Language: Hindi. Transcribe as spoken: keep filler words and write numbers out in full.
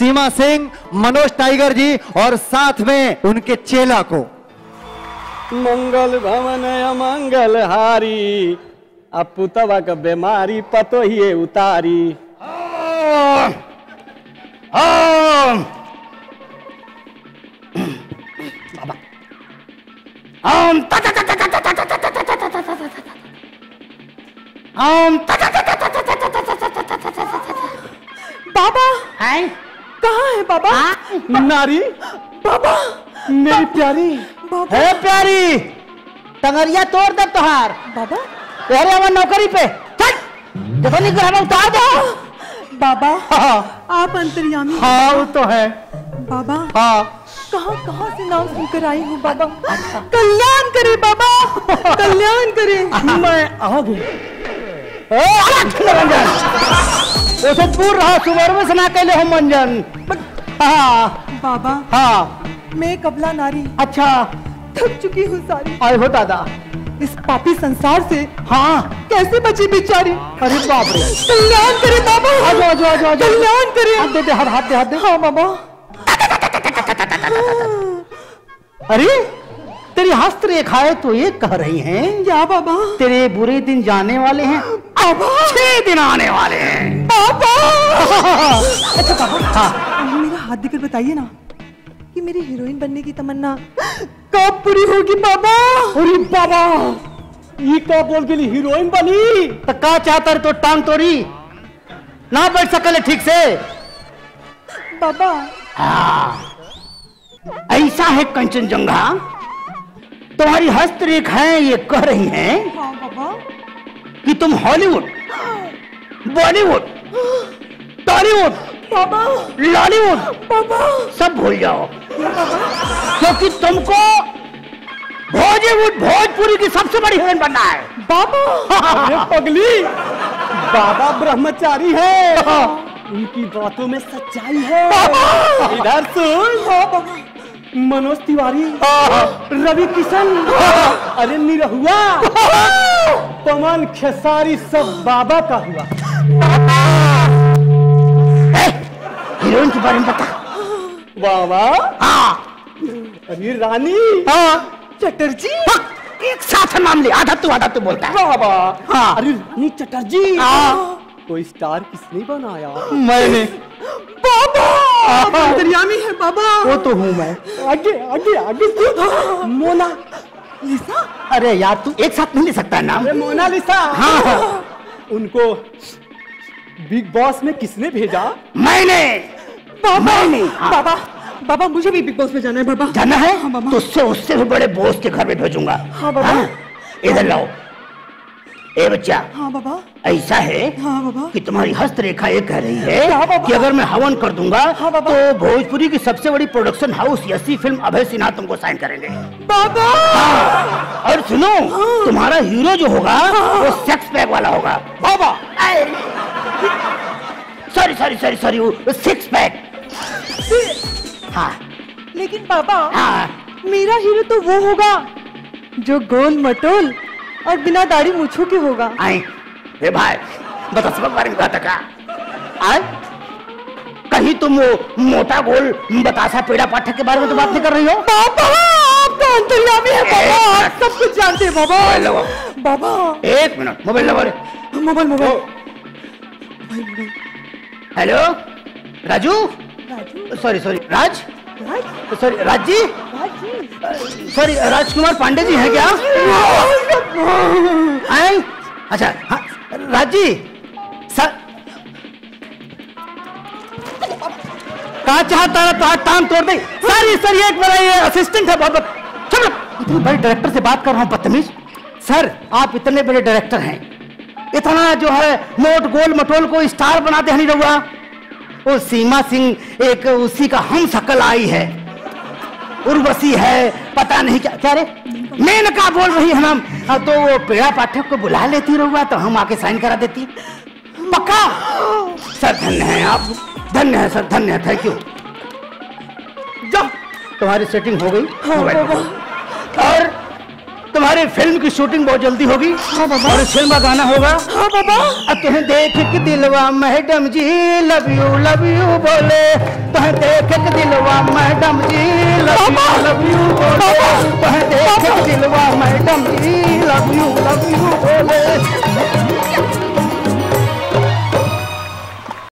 सीमा सिंह, मनोज टाइगर जी और साथ में उनके चेला को। मंगल भवन अमंगल हारी, अब पुतवा का बीमारी पतो ही उतारी। ओम ओम बाबा ओम ता ता ता ता ता ता ता ता ता ता ता ता ता ओम ता ता ता ता ता ता ता ता ता ता ता। बाबा है कहाँ है बाबा? नारी बाबा मेरी प्यारी बाबा है प्यारी, टंगरिया तोड़ दे तुहार बाबा तेरे हमारे नौकरी पे चल, देखो नहीं कर हमें उतार दो। बाबा हाँ आप अंतर्यामी? हाँ वो तो है बाबा हाँ। कहाँ कहाँ से नाम सुनकर आई हूँ बाबा। कल्याण करे बाबा, कल्याण करे। मैं आ उसे पूर रहा सुबर में सना के ले हम मंजन। हाँ बाबा हाँ मैं कबला नारी अच्छा थक चुकी हूँ सारी। आए हो दादा इस पापी संसार से हाँ कैसे बची बेचारी। अरे बाप रे कल्याण करे बाबा, आजो आजो आजो आजो कल्याण करे। हाथ दे दे हाथ हाथ दे हाथ दे। हाँ बाबा। अरे तेरी हस्त रेखाएं तो ये कह रही हैं या बाबा तेरे बुरे दिन जाने वाले हैं, बाबा छह दिन आने वाले हैं। बाबा अच्छा बाबा हाँ मेरा हाथ देकर बताइए ना कि मेरी हीरोइन बनने की तमन्ना कब पूरी होगी बाबा। अरे बाबा ये क्या बोल के लिए हीरोइन बनी? तो क्या चाहता तो टांग तोड़ी ना बैठ सकले ठीक से। बाबा हाँ ऐसा है कंचनजंगा, तुम्हारी हस्त रेखाएं ये कह रही हैं हाँ बाबा कि तुम हॉलीवुड, बॉलीवुड, टॉलीवुड, बाबा लॉलीवुड बाबा सब भूल जाओ, क्योंकि तुमको भोजीवुड भोजपुरी की सबसे बड़ी हीरोइन बनना है। बाबा अरे पगली बाबा ब्रह्मचारी है, उनकी बातों में सच्चाई है। इधर सुन हाँ बाबा मनोज तिवारी, रवि किशन, अरे निरहुआ, पवन खेसारी सब बाबा का हुआ। हीरोइन के बारे में बता। बाबा हाँ अरे रानी हाँ चटर्जी एक साथ नाम ले, आधा तू आधा तू बोलता है। बाबा हाँ अरे रानी चटर्जी हाँ कोई स्टार किसने बनाया? मैंने। बाबा अंतर्यामी है बाबा। वो तो हूँ मैं। आगे आगे आगे मोना लिसा। अरे यार तू एक साथ नहीं ले सकता है नाम। अरे मोनालिसा हाँ उनको बिग बॉस में किसने भेजा? मैंने बाबा मैंने हाँ। बाबा बाबा मुझे भी बिग बॉस में जाना है बाबा। जाना है हाँ, बाबा। तो उससे उससे भी बड़े बॉस के घर में भेजूंगा। हाँ बाबा। हाँ? इधर लाओ। ए बच्चा हाँ बाबा ऐसा है हाँ बाबा कि तुम्हारी हस्त रेखा ये कह रही है हाँ, बाबा। कि अगर मैं हवन कर दूंगा हाँ, बाबा। तो भोजपुरी की सबसे बड़ी production house Yashi film Abhay Sinha तुमको साइन करेंगे। बाबा हाँ। और सुनो हाँ। तुम्हारा हीरो जो होगा हाँ। वो सेक्स पैक वाला होगा। बाबा सॉरी सॉरी सॉरी सॉरी वो सिक्स पैक। हाँ लेकिन बाबा हाँ मेरा हीरो तो वो होगा जो गोल मटोल और बिना दाढ़ी मूछों के होगा। आई हे भाई बता सब बारे में कहा था आए कहीं तुम वो मोटा गोल बतासा पेड़ा पाठक के बारे में तो बात नहीं कर रही हो? बाबा आप तो अंतर्यामी है बाबा, आप सब कुछ जानते हैं बाबा। मोबाइल लगाओ। बाबा एक मिनट मोबाइल लगाओ रे। Mobile mobile hello Raju Raju sorry sorry Raj Raj sorry Raj ji Raj sorry Rajkumar Pande ji हैं क्या? आए अच्छा हाँ राज जी सर कहा चाहता है तो टांग तोड़ दे। सर सर ये एक मेरा ये असिस्टेंट है बहुत चलो इतने बड़े डायरेक्टर से बात कर रहा हूँ बदतमीज। सर आप इतने बड़े डायरेक्टर हैं, इतना जो है मोट गोल मटोल को स्टार बनाते नहीं रहुआ। वो सीमा सिंह एक उसी का हम शकल आई है, उर्वशी है पता नहीं क्या क्या रे मेनका बोल रही है नाम। तो वो पेड़ा पाठक को बुला लेती रहुआ तो हम आके साइन करा देती। पक्का सर धन्य है आप, धन्य है सर धन्य है, थैंक यू। जब तुम्हारी सेटिंग हो गई हाँ, और तुम्हारी फिल्म की शूटिंग बहुत जल्दी होगी हाँ, और इस फिल्म का गाना होगा हाँ, बाबा। अब तुम्हें देख के दिलवा madam ji love you love you बोले तो देख के दिलवा madam ji love you love you बोले, वह देख के दिलवा madam ji love you love you बोले।